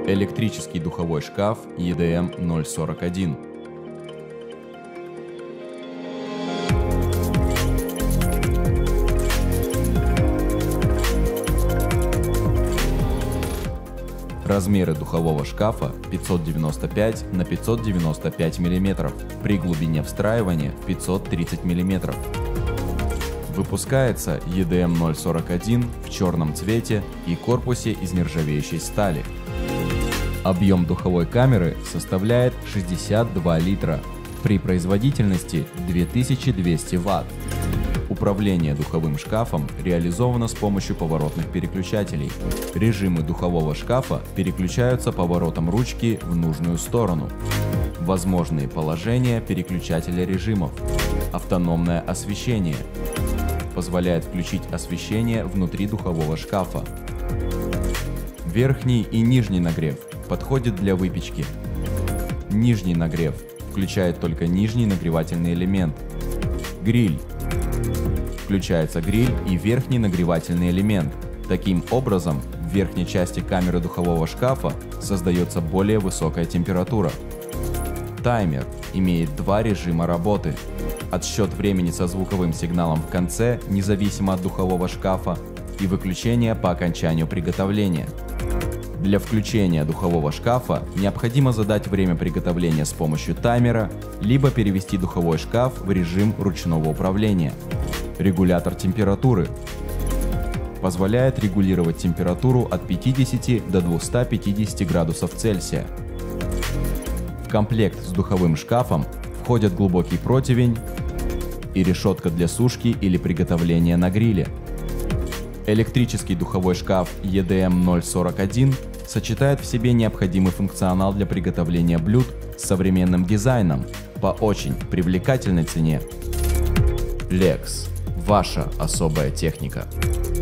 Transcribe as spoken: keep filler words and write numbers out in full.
Электрический духовой шкаф и дэ эм ноль сорок один. Размеры духового шкафа пятьсот девяносто пять на пятьсот девяносто пять миллиметров при глубине встраивания в пятьсот тридцать миллиметров. Выпускается и дэ эм ноль сорок один в черном цвете и корпусе из нержавеющей стали. Объем духовой камеры составляет шестьдесят два литра при производительности две тысячи двести ватт. Управление духовым шкафом реализовано с помощью поворотных переключателей. Режимы духового шкафа переключаются поворотом ручки в нужную сторону. Возможные положения переключателя режимов. Автономное освещение. Позволяет включить освещение внутри духового шкафа. Верхний и нижний нагрев подходит для выпечки. Нижний нагрев включает только нижний нагревательный элемент. Гриль. Включается гриль и верхний нагревательный элемент. Таким образом, в верхней части камеры духового шкафа создается более высокая температура. Таймер имеет два режима работы. Отсчет времени со звуковым сигналом в конце, независимо от духового шкафа, и выключение по окончанию приготовления. Для включения духового шкафа необходимо задать время приготовления с помощью таймера, либо перевести духовой шкаф в режим ручного управления. Регулятор температуры позволяет регулировать температуру от пятидесяти до двухсот пятидесяти градусов Цельсия. В комплект с духовым шкафом входят глубокий противень и решетка для сушки или приготовления на гриле. Электрический духовой шкаф и дэ эм ноль сорок один сочетает в себе необходимый функционал для приготовления блюд с современным дизайном по очень привлекательной цене. Lex. Ваша особая техника.